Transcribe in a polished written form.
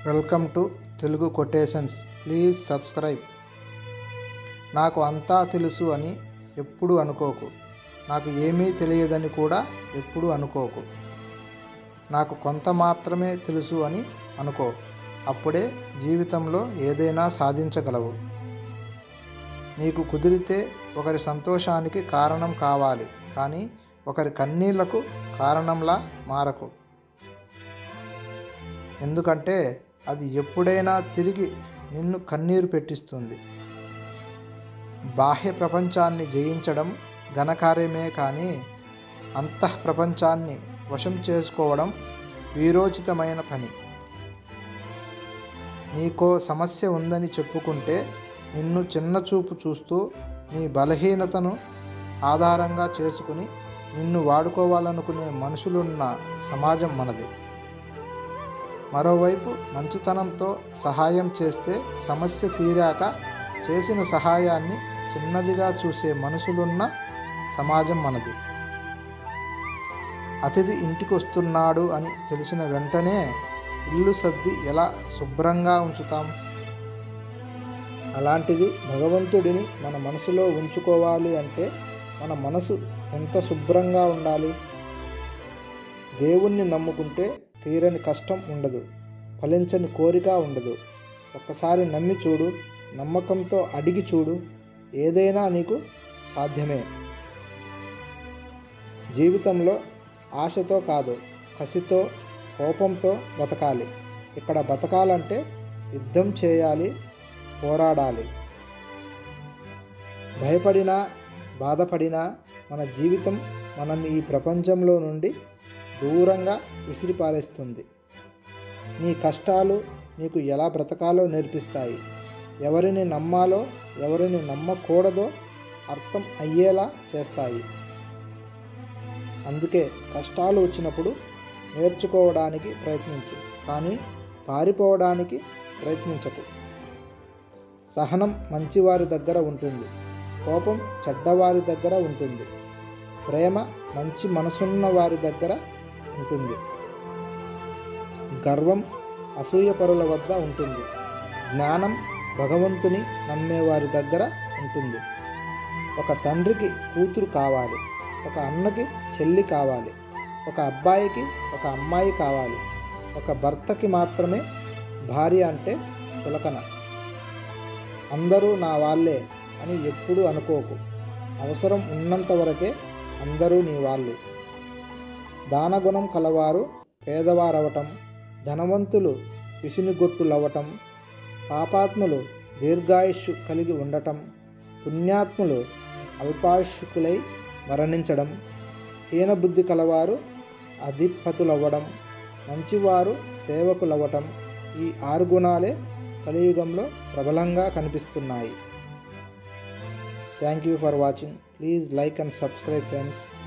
Welcome to Telugu quotations. Please subscribe. నాకు అంతా తెలుసు అని ఎప్పుడు అనుకోకు. నాకు ఏమీ తెలియదని కూడా ఎప్పుడు అనుకోకు. నాకు కొంత మాత్రమే తెలుసు అని అనుకో. అప్పుడే జీవితంలో ఏదైనా సాధించగలవు. నీకు కుదిరితే ఒకరి సంతోషానికి కారణం కావాలి, కానీ ఒకరి కన్నీళ్లకు కారణంలా మారకు. ఎందుకంటే అది ఎప్పుడైనా తిరిగి నిన్ను కన్నీరు పెట్టిస్తుంది. బాహ్య ప్రపంచాన్ని జయించడం ఘనకార్యమే, కానీ అంతః ప్రపంచాన్ని వశం చేసుకోవడం వీరోచితమైన పని. నీకో సమస్య ఉందని చెప్పుకుంటే నిన్ను చిన్నచూపు చూస్తూ నీ బలహీనతను ఆధారంగా చేసుకుని నిన్ను వాడుకోవాలనుకునే మనుషులున్న సమాజం మనది. మరోవైపు మంచితనంతో సహాయం చేస్తే సమస్య తీరాక చేసిన సహాయాన్ని చిన్నదిగా చూసే మనుషులున్న సమాజం మనది. అతిథి ఇంటికి వస్తున్నాడు అని తెలిసిన వెంటనే ఇల్లు సర్ది ఎలా శుభ్రంగా ఉంచుతాం? అలాంటిది భగవంతుడిని మన మనసులో ఉంచుకోవాలి అంటే మన మనసు ఎంత శుభ్రంగా ఉండాలి? దేవుణ్ణి నమ్ముకుంటే తీరని కష్టం ఉండదు, ఫలించని కోరిక ఉండదు. ఒక్కసారి నమ్మి చూడు, నమ్మకంతో అడిగి చూడు, ఏదైనా నీకు సాధ్యమే. జీవితంలో ఆశతో కాదు, కసితో, కోపంతో బతకాలి. ఇక్కడ బతకాలంటే యుద్ధం చేయాలి, పోరాడాలి. భయపడినా బాధపడినా మన జీవితం మనల్ని ఈ ప్రపంచంలో నుండి దూరంగా విసిరిపారేస్తుంది. నీ కష్టాలు నీకు ఎలా బ్రతకాలో నేర్పిస్తాయి. ఎవరిని నమ్మాలో ఎవరిని నమ్మకూడదో అర్థం అయ్యేలా చేస్తాయి. అందుకే కష్టాలు వచ్చినప్పుడు నేర్చుకోవడానికి ప్రయత్నించు, కానీ పారిపోవడానికి ప్రయత్నించకు. సహనం మంచివారి దగ్గర ఉంటుంది, కోపం చెడ్డవారి దగ్గర ఉంటుంది, ప్రేమ మంచి మనసున్న వారి దగ్గర ఉంటుంది, గర్వం అసూయపరుల వద్ద ఉంటుంది, జ్ఞానం భగవంతుని నమ్మేవారి దగ్గర ఉంటుంది. ఒక తండ్రికి కూతురు కావాలి, ఒక అన్నకి చెల్లి కావాలి, ఒక అబ్బాయికి ఒక అమ్మాయి కావాలి. ఒక భర్తకి మాత్రమే భార్య అంటే చులకన. అందరూ నా వాళ్ళే అని ఎప్పుడూ అనుకోకు. అవసరం ఉన్నంత వరకే అందరూ నీ వాళ్ళు. దానగుణం కలవారు పేదవారవటం, ధనవంతులు పిసినిగొట్టులవ్వటం, పాపాత్ములు దీర్ఘాయుష్షు కలిగి ఉండటం, పుణ్యాత్ములు అల్పాయుష్కులై మరణించడం, హీనబుద్ధి కలవారు అధిపతులవ్వడం, మంచివారు సేవకులవ్వటం, ఈ 6 గుణాలే కలియుగంలో ప్రబలంగా కనిపిస్తున్నాయి. Thank you for watching. Please like and subscribe friends.